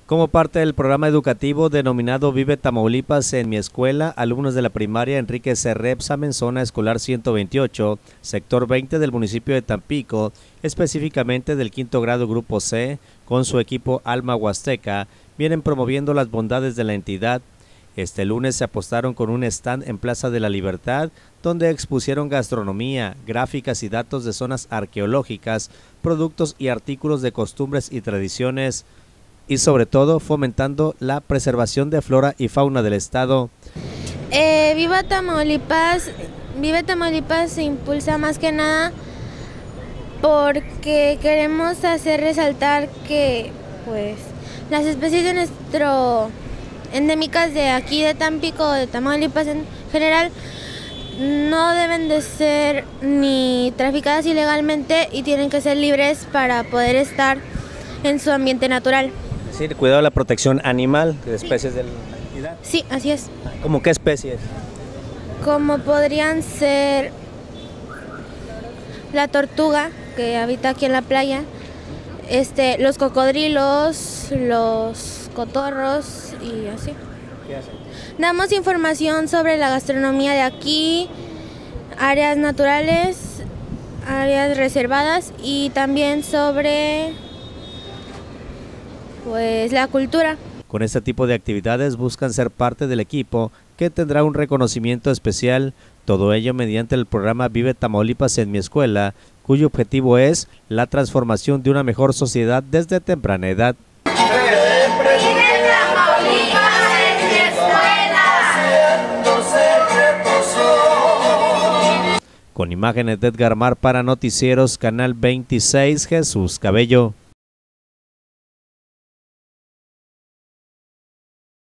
Como parte del programa educativo denominado Vive Tamaulipas en mi escuela, alumnos de la primaria Enrique C. Repsamen, zona escolar 128, sector 20 del municipio de Tampico, específicamente del quinto grado grupo C, con su equipo Alma Huasteca, vienen promoviendo las bondades de la entidad. Este lunes se apostaron con un stand en Plaza de la Libertad, donde expusieron gastronomía, gráficas y datos de zonas arqueológicas, productos y artículos de costumbres y tradiciones, y sobre todo fomentando la preservación de flora y fauna del estado. Viva Tamaulipas, Vive Tamaulipas se impulsa más que nada porque queremos hacer resaltar que pues las especies de nuestro endémicas de aquí de Tampico, de Tamaulipas en general, no deben de ser ni traficadas ilegalmente y tienen que ser libres para poder estar en su ambiente natural. Es decir, cuidado de la protección animal de especies de la entidad. Sí, así es. ¿Cómo qué especies? Como podrían ser la tortuga que habita aquí en la playa, los cocodrilos, los cotorros y así. ¿Qué hacen? Damos información sobre la gastronomía de aquí, áreas naturales, áreas reservadas y también sobre pues la cultura. Con este tipo de actividades buscan ser parte del equipo que tendrá un reconocimiento especial, todo ello mediante el programa Vive Tamaulipas en mi escuela, cuyo objetivo es la transformación de una mejor sociedad desde temprana edad. Con imágenes de Edgar Mar para Noticieros Canal 26, Jesús Cabello.